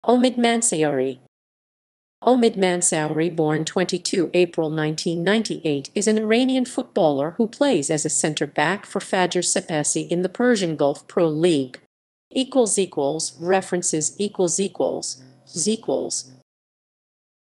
Omid Mansouri. Omid Mansouri, born 22 April 1998, is an Iranian footballer who plays as a centre-back for Fajr Sepasi in the Persian Gulf Pro League. References